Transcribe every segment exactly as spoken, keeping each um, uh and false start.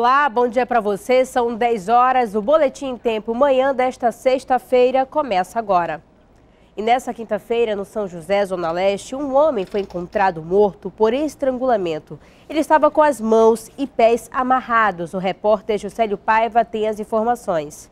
Olá, bom dia para você. São dez horas. O Boletim em Tempo Manhã desta sexta-feira começa agora. E nessa quinta-feira, no São José, Zona Leste, um homem foi encontrado morto por estrangulamento. Ele estava com as mãos e pés amarrados. O repórter Juscelio Paiva tem as informações.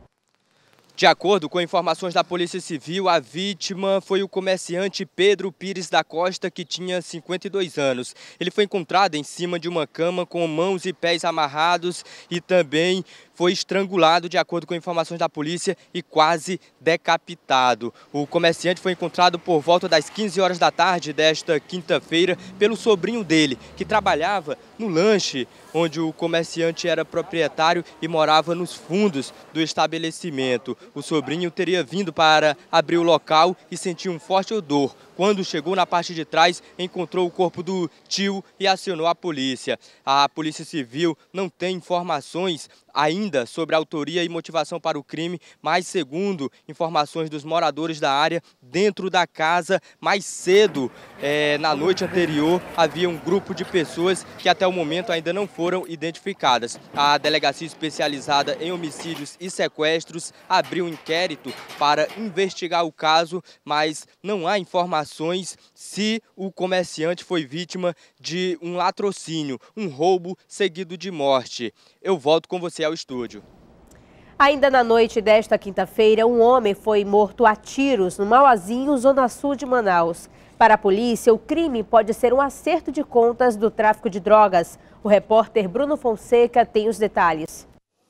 De acordo com informações da Polícia Civil, a vítima foi o comerciante Pedro Pires da Costa, que tinha cinquenta e dois anos. Ele foi encontrado em cima de uma cama com mãos e pés amarrados e também foi estrangulado, de acordo com informações da polícia, e quase decapitado. O comerciante foi encontrado por volta das quinze horas da tarde desta quinta-feira pelo sobrinho dele, que trabalhava no lanche, onde o comerciante era proprietário e morava nos fundos do estabelecimento. O sobrinho teria vindo para abrir o local e sentiu um forte odor. Quando chegou na parte de trás, encontrou o corpo do tio e acionou a polícia. A Polícia Civil não tem informações ainda sobre a autoria e motivação para o crime, mas segundo informações dos moradores da área, dentro da casa, mais cedo, é, na noite anterior, havia um grupo de pessoas que até o momento ainda não foram identificadas. A Delegacia Especializada em Homicídios e Sequestros abriu um inquérito para investigar o caso, mas não há informações se o comerciante foi vítima de um latrocínio, um roubo seguido de morte. Eu volto com você ao estúdio. Ainda na noite desta quinta-feira, um homem foi morto a tiros no Mauazinho, zona sul de Manaus. Para a polícia, o crime pode ser um acerto de contas do tráfico de drogas. O repórter Bruno Fonseca tem os detalhes.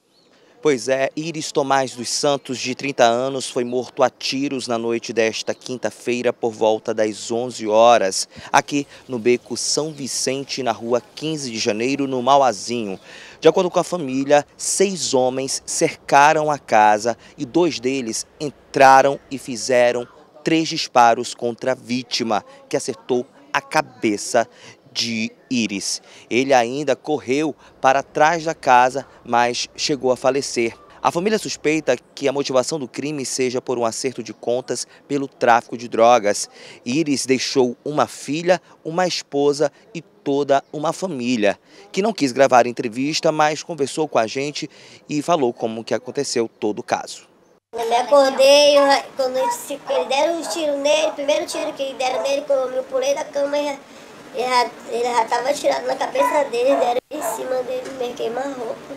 Pois é, Iris Tomás dos Santos, de trinta anos, foi morto a tiros na noite desta quinta-feira por volta das onze horas, aqui no beco São Vicente, na rua quinze de janeiro, no Mauazinho. De acordo com a família, seis homens cercaram a casa e dois deles entraram e fizeram três disparos contra a vítima, que acertou a cabeça de Iris. Ele ainda correu para trás da casa, mas chegou a falecer. A família suspeita que a motivação do crime seja por um acerto de contas pelo tráfico de drogas. Iris deixou uma filha, uma esposa e toda uma família, que não quis gravar a entrevista, mas conversou com a gente e falou como que aconteceu todo o caso. Eu me acordei, eu, quando eles deram um tiro nele, o primeiro tiro que deram nele, quando eu pulei da cama, ele já, ele já estava atirado na cabeça dele, deram em cima dele, me queimou a roupa.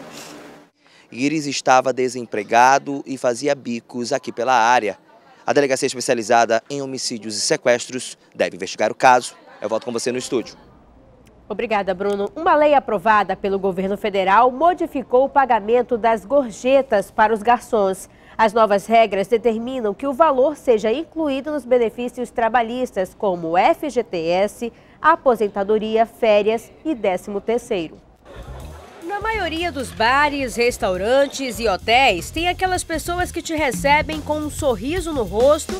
Iris estava desempregado e fazia bicos aqui pela área. A Delegacia Especializada em Homicídios e Sequestros deve investigar o caso. Eu volto com você no estúdio. Obrigada, Bruno. Uma lei aprovada pelo governo federal modificou o pagamento das gorjetas para os garçons. As novas regras determinam que o valor seja incluído nos benefícios trabalhistas, como F G T S, aposentadoria, férias e décimo terceiro. Na maioria dos bares, restaurantes e hotéis, tem aquelas pessoas que te recebem com um sorriso no rosto.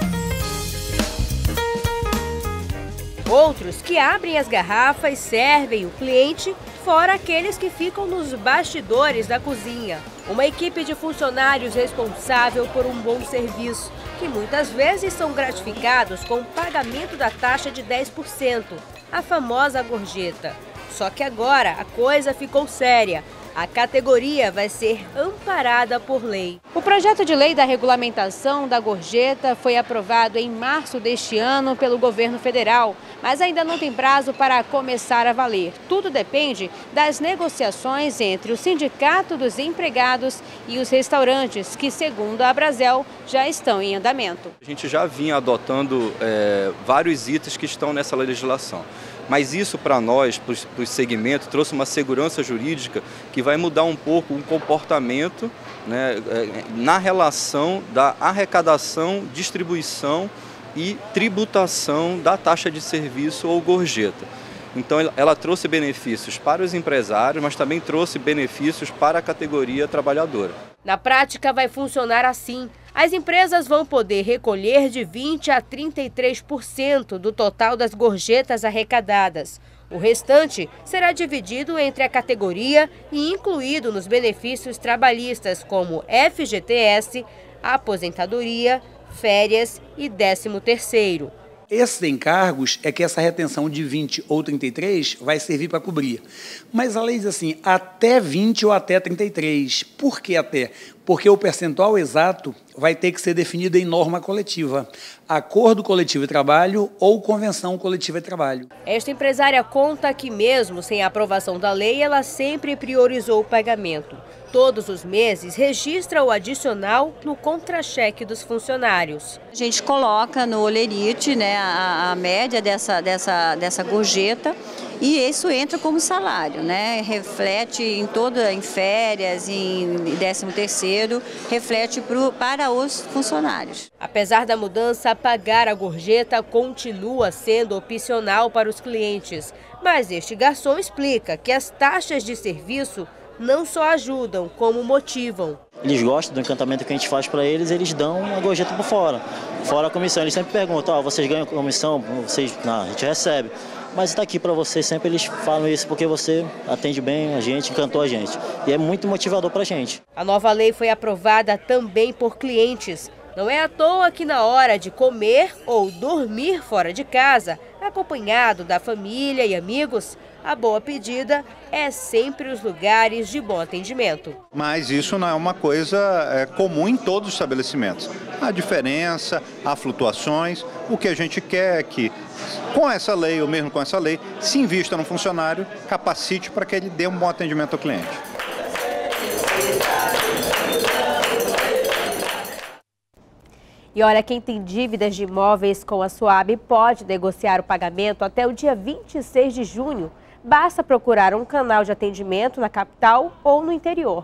Outros que abrem as garrafas, servem o cliente, fora aqueles que ficam nos bastidores da cozinha. Uma equipe de funcionários responsável por um bom serviço, que muitas vezes são gratificados com o pagamento da taxa de dez por cento, a famosa gorjeta. Só que agora a coisa ficou séria. A categoria vai ser amparada por lei. O projeto de lei da regulamentação da gorjeta foi aprovado em março deste ano pelo governo federal, mas ainda não tem prazo para começar a valer. Tudo depende das negociações entre o Sindicato dos Empregados e os restaurantes, que, segundo a Abrazel, já estão em andamento. A gente já vinha adotando é, vários itens que estão nessa legislação. Mas isso para nós, para o segmento, trouxe uma segurança jurídica que vai mudar um pouco o comportamento, né, na relação da arrecadação, distribuição e tributação da taxa de serviço ou gorjeta. Então ela trouxe benefícios para os empresários, mas também trouxe benefícios para a categoria trabalhadora. Na prática vai funcionar assim. As empresas vão poder recolher de vinte a trinta e três por cento do total das gorjetas arrecadadas. O restante será dividido entre a categoria e incluído nos benefícios trabalhistas como F G T S, aposentadoria, férias e décimo terceiro. Esses encargos é que essa retenção de vinte ou trinta e três vai servir para cobrir. Mas a lei diz assim, até vinte ou até trinta e três. Por que até? Porque o percentual exato vai ter que ser definido em norma coletiva, acordo coletivo de trabalho ou convenção coletiva de trabalho. Esta empresária conta que mesmo sem a aprovação da lei, ela sempre priorizou o pagamento. Todos os meses registra o adicional no contra-cheque dos funcionários. A gente coloca no holerite, né, a, a média dessa, dessa, dessa gorjeta e isso entra como salário, né? Reflete em toda, em férias, em décimo terceiro, reflete pro, para os funcionários. Apesar da mudança, pagar a gorjeta continua sendo opcional para os clientes. Mas este garçom explica que as taxas de serviço não só ajudam, como motivam. Eles gostam do encantamento que a gente faz para eles, eles dão uma gorjeta por fora. Fora a comissão, eles sempre perguntam, oh, vocês ganham comissão? Vocês... Não, a gente recebe. Mas está aqui para você, sempre eles falam isso porque você atende bem a gente, encantou a gente. E é muito motivador para a gente. A nova lei foi aprovada também por clientes. Não é à toa que na hora de comer ou dormir fora de casa, acompanhado da família e amigos, a boa pedida é sempre os lugares de bom atendimento. Mas isso não é uma coisa é, comum em todos os estabelecimentos. Há diferença, há flutuações. O que a gente quer é que, com essa lei, ou mesmo com essa lei, se invista no funcionário, capacite para que ele dê um bom atendimento ao cliente. E olha, quem tem dívidas de imóveis com a Suabe pode negociar o pagamento até o dia vinte e seis de junho. Basta procurar um canal de atendimento na capital ou no interior.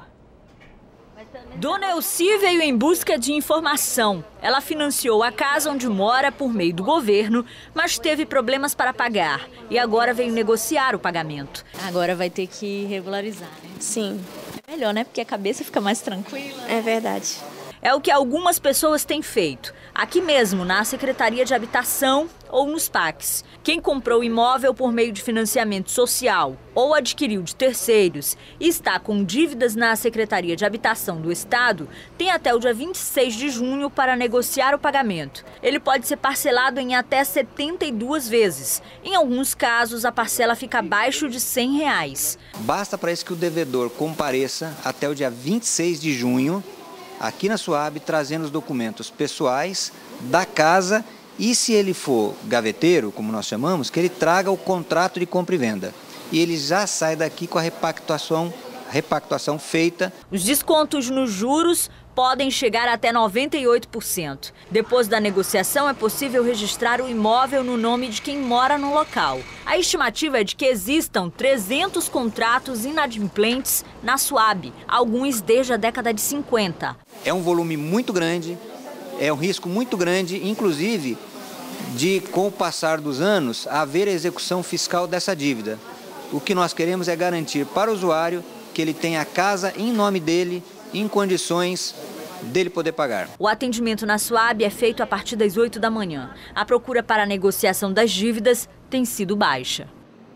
Dona Elci veio em busca de informação. Ela financiou a casa onde mora por meio do governo, mas teve problemas para pagar. E agora veio negociar o pagamento. Agora vai ter que regularizar, né? Sim. É melhor, né? Porque a cabeça fica mais tranquila. É verdade. É o que algumas pessoas têm feito, aqui mesmo na Secretaria de Habitação ou nos P A Cs. Quem comprou imóvel por meio de financiamento social ou adquiriu de terceiros e está com dívidas na Secretaria de Habitação do Estado, tem até o dia vinte e seis de junho para negociar o pagamento. Ele pode ser parcelado em até setenta e duas vezes. Em alguns casos, a parcela fica abaixo de cem reais. Basta para isso que o devedor compareça até o dia vinte e seis de junho, aqui na Suabe, trazendo os documentos pessoais da casa e, se ele for gaveteiro, como nós chamamos, que ele traga o contrato de compra e venda. E ele já sai daqui com a repactuação, repactuação feita. Os descontos nos juros podem chegar até noventa e oito por cento. Depois da negociação, é possível registrar o imóvel no nome de quem mora no local. A estimativa é de que existam trezentos contratos inadimplentes na Suabe, alguns desde a década de cinquenta. É um volume muito grande, é um risco muito grande, inclusive, de, com o passar dos anos, haver a execução fiscal dessa dívida. O que nós queremos é garantir para o usuário que ele tenha a casa em nome dele, em condições dele poder pagar. O atendimento na Suabe é feito a partir das oito da manhã. A procura para a negociação das dívidas tem sido baixa.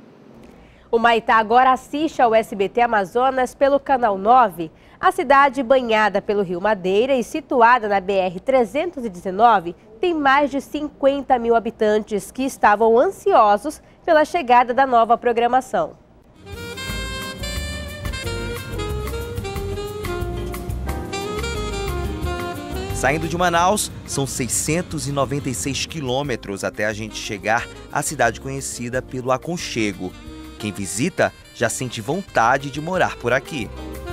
O Maitá agora assiste ao S B T Amazonas pelo Canal nove. A cidade, banhada pelo Rio Madeira e situada na B R trezentos e dezenove, tem mais de cinquenta mil habitantes que estavam ansiosos pela chegada da nova programação. Saindo de Manaus, são seiscentos e noventa e seis quilômetros até a gente chegar à cidade conhecida pelo aconchego. Quem visita já sente vontade de morar por aqui.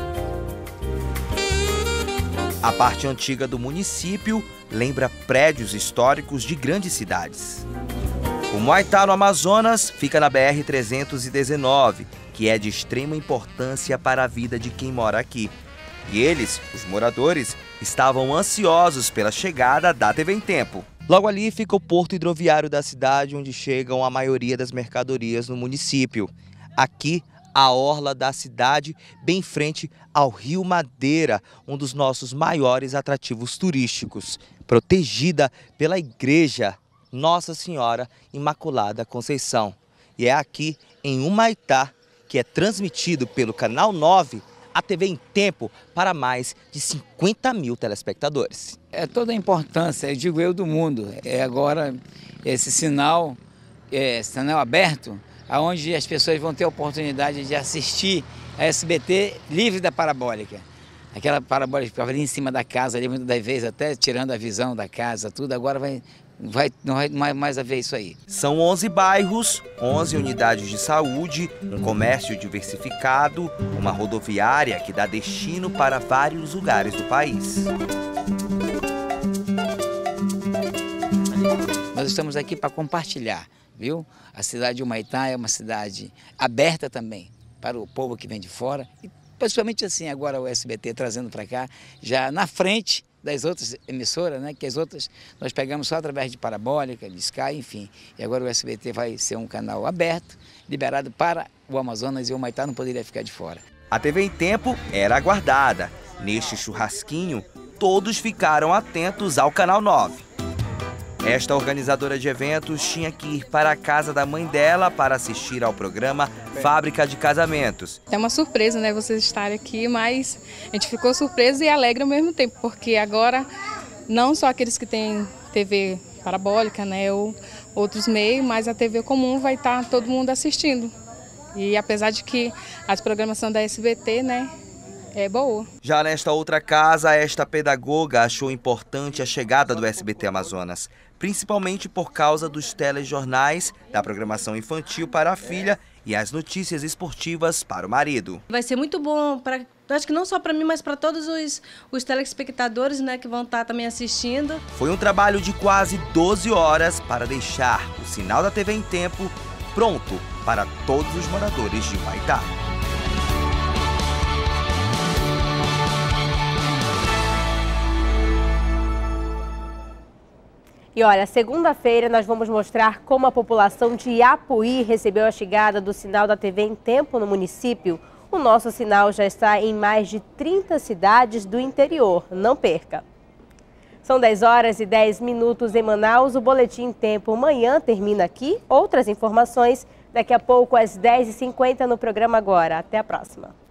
A parte antiga do município lembra prédios históricos de grandes cidades. O Maitá, no Amazonas, fica na B R trezentos e dezenove, que é de extrema importância para a vida de quem mora aqui. E eles, os moradores, estavam ansiosos pela chegada da T V em Tempo. Logo ali fica o porto hidroviário da cidade, onde chegam a maioria das mercadorias no município. Aqui, a orla da cidade, bem frente ao Rio Madeira, um dos nossos maiores atrativos turísticos, protegida pela igreja Nossa Senhora Imaculada Conceição. E é aqui, em Humaitá, que é transmitido pelo Canal nove, a T V em Tempo para mais de cinquenta mil telespectadores. É toda a importância, eu digo eu, do mundo. É agora esse sinal, é, sinal aberto, onde as pessoas vão ter a oportunidade de assistir a S B T livre da parabólica. Aquela parabólica que ficava ali em cima da casa, ali muitas das vezes até tirando a visão da casa, tudo, agora vai... Vai, não vai mais, mais haver isso aí. São onze bairros, onze unidades de saúde, um comércio diversificado, uma rodoviária que dá destino para vários lugares do país. Nós estamos aqui para compartilhar, viu? A cidade de Humaitá é uma cidade aberta também para o povo que vem de fora. E principalmente assim, agora o S B T trazendo para cá, já na frente das outras emissoras, né, que as outras nós pegamos só através de parabólica, de Sky, enfim. E agora o S B T vai ser um canal aberto, liberado para o Amazonas, e o Humaitá não poderia ficar de fora. A T V em Tempo era aguardada. Neste churrasquinho, todos ficaram atentos ao Canal nove. Esta organizadora de eventos tinha que ir para a casa da mãe dela para assistir ao programa Fábrica de Casamentos. É uma surpresa, né, vocês estarem aqui, mas a gente ficou surpreso e alegre ao mesmo tempo, porque agora não só aqueles que têm T V parabólica, né, ou outros meios, mas a T V comum vai estar todo mundo assistindo. E apesar de que a programação da S B T, né, é boa. Já nesta outra casa, esta pedagoga achou importante a chegada do S B T Amazonas, principalmente por causa dos telejornais, da programação infantil para a filha e as notícias esportivas para o marido. Vai ser muito bom, pra, acho que não só para mim, mas para todos os, os telespectadores, né, que vão estar também assistindo. Foi um trabalho de quase doze horas para deixar o sinal da T V em Tempo pronto para todos os moradores de Humaitá. E olha, segunda-feira nós vamos mostrar como a população de Apuí recebeu a chegada do sinal da T V em Tempo no município. O nosso sinal já está em mais de trinta cidades do interior. Não perca! São dez horas e dez minutos em Manaus. O Boletim em Tempo amanhã termina aqui. Outras informações daqui a pouco às dez e cinquenta no programa Agora. Até a próxima!